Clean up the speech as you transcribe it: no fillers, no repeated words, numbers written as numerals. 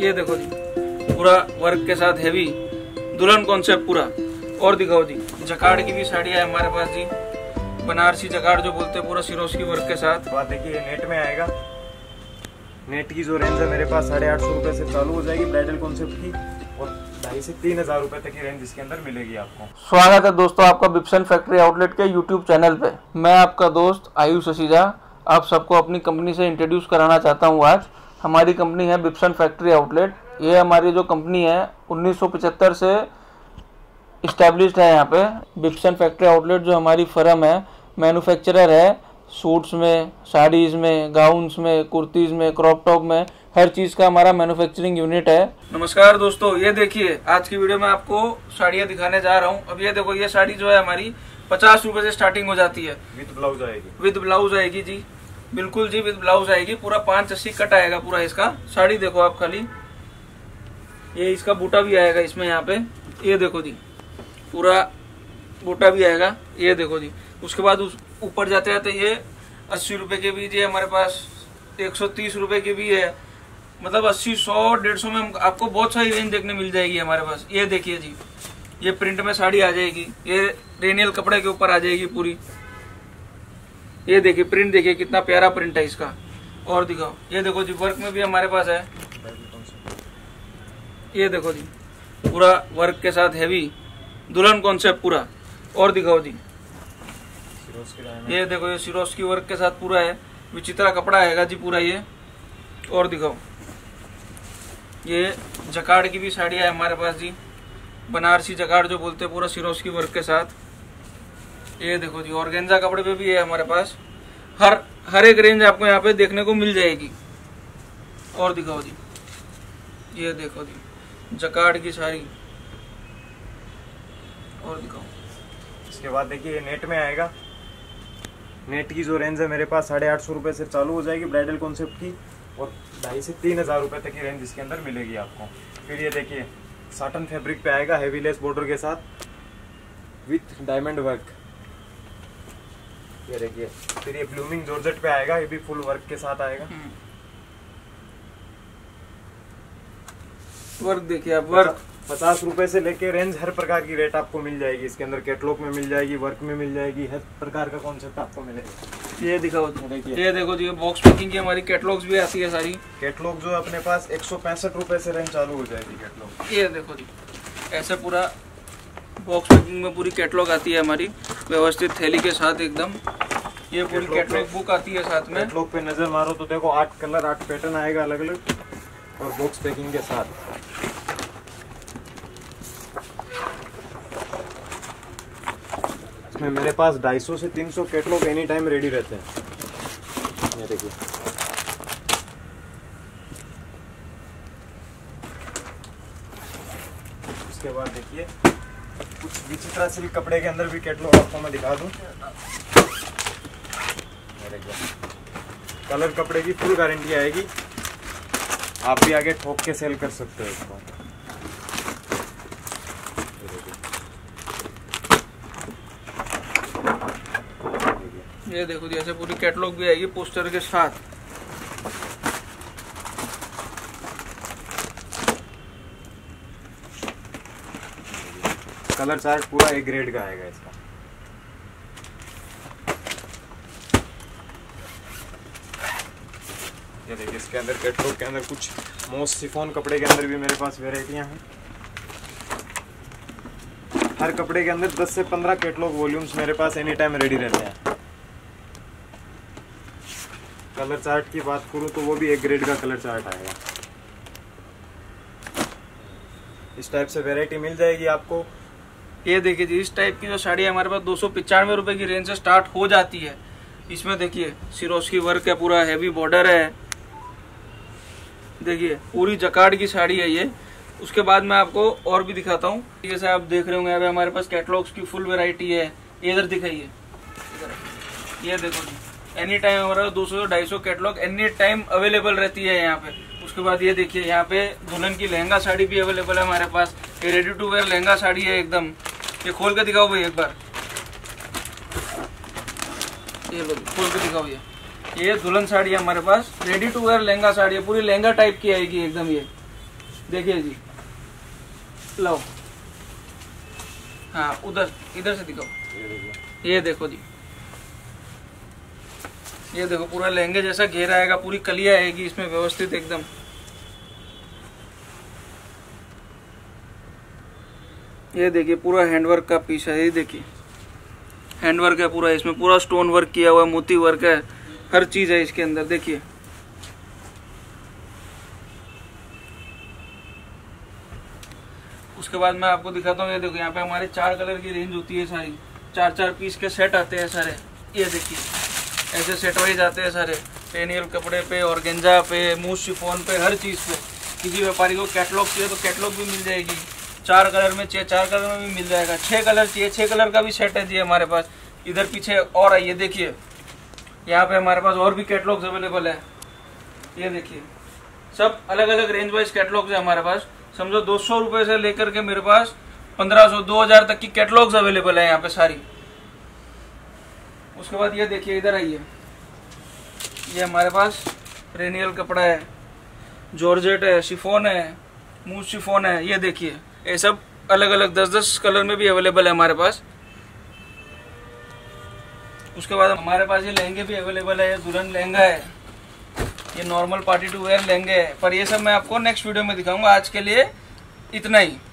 ये देखो जी, पूरा वर्क के साथ हैवी दुल्हन कॉन्सेप्ट पूरा। और दिखाओ जी, जकार्ड की भी साड़ी है हमारे पास जी, बनारसी जकार्ड जो बोलते हैं, पूरा सिरोस्की वर्क के साथ। बात देखिए नेट में आएगा। नेट की जो रेंज है मेरे पास 850 रुपए से चालू हो जाएगी ब्राइडल कॉन्सेप्ट की, और 2500 से 3000 रुपए तक की रेंज इसके अंदर मिलेगी आपको। स्वागत है दोस्तों आपका विप्सन फैक्ट्री आउटलेट के यूट्यूब चैनल पे। मैं आपका दोस्त आयुष असीजा आप सबको अपनी कंपनी से इंट्रोड्यूस कराना चाहता हूँ। आज हमारी कंपनी है विप्सन फैक्ट्री आउटलेट। ये हमारी जो कंपनी है 1975 से इस्टेब्लिश्ड है। यहाँ पे विप्सन फैक्ट्री आउटलेट जो हमारी फर्म है, मैन्युफैक्चरर है सूट्स में, साड़ीज़ में, गाउन्स में, कुर्तीज़ में, क्रॉप टॉप में, हर चीज़ का हमारा मैन्युफैक्चरिंग यूनिट है। नमस्कार दोस्तों, ये देखिए आज की वीडियो में आपको साड़ियाँ दिखाने जा रहा हूँ। अब ये देखो, ये साड़ी जो है हमारी 50 रुपए से स्टार्टिंग हो जाती है। विद ब्लाउज आएगी। विद ब्लाउज आएगी जी, बिल्कुल जी, विद ब्लाउज आएगी। पूरा 580 कट आएगा पूरा इसका। साड़ी देखो आप खाली, ये इसका बूटा भी आएगा इसमें यहाँ पे। ये देखो जी, पूरा बूटा भी आएगा। ये देखो जी, उसके बाद ऊपर जाते जाते ये 80 रुपए के भी जी हमारे पास, 130 रुपए के भी है। मतलब 80, 100, 150 में आपको बहुत सारी रेंज देखने मिल जाएगी हमारे पास। ये देखिए जी, ये प्रिंट में साड़ी आ जाएगी, ये रेनियल कपड़े के ऊपर आ जाएगी पूरी। ये देखिए प्रिंट, देखिए कितना प्यारा प्रिंट है इसका। और दिखाओ, ये देखो जी, वर्क में भी हमारे पास है। ये देखो जी, पूरा वर्क के साथ हैवी दुल्हन कॉन्सेप्ट पूरा। और दिखाओ जी, ये देखो, ये सिरोस्की वर्क के साथ पूरा है, विचित्रा कपड़ा आएगा जी पूरा ये। और दिखाओ, ये जकार्ड की भी साड़ी है हमारे पास जी, बनारसी जकार्ड जो बोलते हैं, पूरा सिरोस्की वर्क के साथ। ये देखो जी, ऑर्गेन्जा कपड़े पे भी है हमारे पास। हर एक रेंज आपको यहाँ पे देखने को मिल जाएगी। और दिखाओ जी, ये देखो जी, जकार्ड की साड़ी। और दिखाओ, इसके बाद देखिए नेट में आएगा। नेट की जो रेंज है मेरे पास 850 रुपए से चालू हो जाएगी ब्राइडल कॉन्सेप्ट की, और 2500 से 3000 रुपए तक की रेंज इसके अंदर मिलेगी आपको। फिर ये देखिए साटन फैब्रिक पे आएगा, हेवी लेस बॉर्डर के साथ विथ डायमंड वर्क। ये देखिए, फिर ये ब्लूमिंग जॉर्जेट पे आएगा, ये भी फुल वर्क के साथ आएगा। वर्क देखिए आप, वर्क 50 रुपए से लेके रेंज हर प्रकार की रेट आपको मिल जाएगी इसके अंदर। कैटलॉग में मिल जाएगी, वर्क में मिल जाएगी, हर प्रकार का कॉन्सेप्ट आपको मिलेगा। ये दिखाओ, देखिए, ये देखो जी, बॉक्स पैकिंग की हमारी कैटलॉग्स भी आती है सारी। कैटलॉग जो अपने पास 165 रुपए से रेंज चालू हो जाएगी कैटलॉग। ये देखो जी, ऐसे पूरा बॉक्स पैकिंग में पूरी कैटलॉग आती है हमारी, व्यवस्थित थैली के साथ एकदम। ये पूरी कैटलॉग बुक आती है साथ में। कैटलॉग पे नजर मारो तो देखो 8 कलर, 8 पैटर्न आएगा अलग अलग, और बॉक्स पैकिंग के साथ। इसमें मेरे पास 250 से 300 कैटलॉग एनी टाइम रेडी रहते हैं। ये देखिए, उसके बाद देखिए कुछ विचित्रा सिल्क कपड़े के अंदर भी कैटलॉग आपको मैं दिखा दूं। कलर कपड़े की फुल गारंटी आएगी, आप भी आगे ठोक के सेल कर सकते हो इसको। ये देखो जी, ऐसे पूरी कैटलॉग भी आएगी पोस्टर के साथ। कलर चार्ट पूरा ए ग्रेड का आएगा इसका। ये देखिए, इसके अंदर कैटलॉग के अंदर कुछ मोस्ट शिफॉन कपड़े के अंदर भी मेरे पास वेराइटियां हैं। हर कपड़े के अंदर 10 से 15 कैटलॉग वॉल्यूम्स मेरे पास एनी टाइम रेडी रहते हैं। कलर चार्ट की बात करूं तो वो भी एक ग्रेड का कलर चार्ट आएगा। इस टाइप से वैरायटी मिल जाएगी आपको। ये देखिए जी, इस टाइप की जो साड़ी हमारे पास 295 रुपए की रेंज से स्टार्ट हो जाती है। इसमें देखिए सिरोस्की वर्क है, पूरा हैवी बॉर्डर है। देखिए पूरी जकार्ड की साड़ी है ये। उसके बाद मैं आपको और भी दिखाता हूँ। जैसे आप देख रहे होंगे, यहाँ पे हमारे पास कैटलॉग्स की फुल वैरायटी है। इधर दिखाइए, ये देखो जी, एनी टाइम हमारा 200-250 कैटलॉग एनी टाइम अवेलेबल रहती है यहाँ पे। उसके बाद ये देखिए, यहाँ पे दुल्हन की लहंगा साड़ी भी अवेलेबल है हमारे पास। ये ready to wear lehenga sari है एकदम। ये खोल के दिखाओ भाई एक बार, ये लो खोल के दिखाओ। ये दुल्हन साड़ी है हमारे पास, ready to wear lehenga sari है, पूरी लहंगा टाइप की आएगी एकदम। देखिए जी, लो, हाँ उधर इधर से दिखाओ, ये देखो जी, ये देखो पूरा लहंगे जैसा घेरा आएगा, पूरी कलिया आएगी इसमें व्यवस्थित एकदम। ये देखिए पूरा हैंडवर्क का पीस है, ये देखिए हैंडवर्क है पूरा, इसमें पूरा स्टोन वर्क किया हुआ है, मोती वर्क है, हर चीज है इसके अंदर। देखिए उसके बाद मैं आपको दिखाता हूँ, ये देखो यहाँ पे हमारे 4 कलर की रेंज होती है सारी, 4-4 पीस के सेट आते हैं सारे। ये देखिए ऐसे सेट वाइज आते हैं सारे, पेनियल कपड़े पे, ऑर्गेंजा पे, मूस शिफॉन पे, हर चीज पे। किसी व्यापारी को कैटलॉग चाहिए तो कैटलॉग भी मिल जाएगी, 4 कलर में चाहिए 4 कलर में भी मिल जाएगा, 6 कलर चाहिए 6 कलर का भी सेट है जी हमारे पास। इधर पीछे और आइए, देखिए यहाँ पे हमारे पास और भी कैटलॉग्स अवेलेबल है। ये देखिए सब अलग अलग रेंज वाइज कैटलॉग्स है हमारे पास। समझो 200 रुपए से लेकर के मेरे पास 1500 2000 तक की कैटलॉग्स अवेलेबल है यहाँ पे सारी। उसके बाद ये देखिए, इधर आइए, ये हमारे पास रेनियल कपड़ा है, जॉर्जेट है, शिफॉन है, मूस शिफॉन है। ये देखिए ये सब अलग अलग 10-10 कलर में भी अवेलेबल है हमारे पास। उसके बाद हमारे पास ये लहंगे भी अवेलेबल है, ये दुल्हन लहंगा है, ये नॉर्मल पार्टी टू वेयर लहंगे है, पर ये सब मैं आपको नेक्स्ट वीडियो में दिखाऊंगा। आज के लिए इतना ही।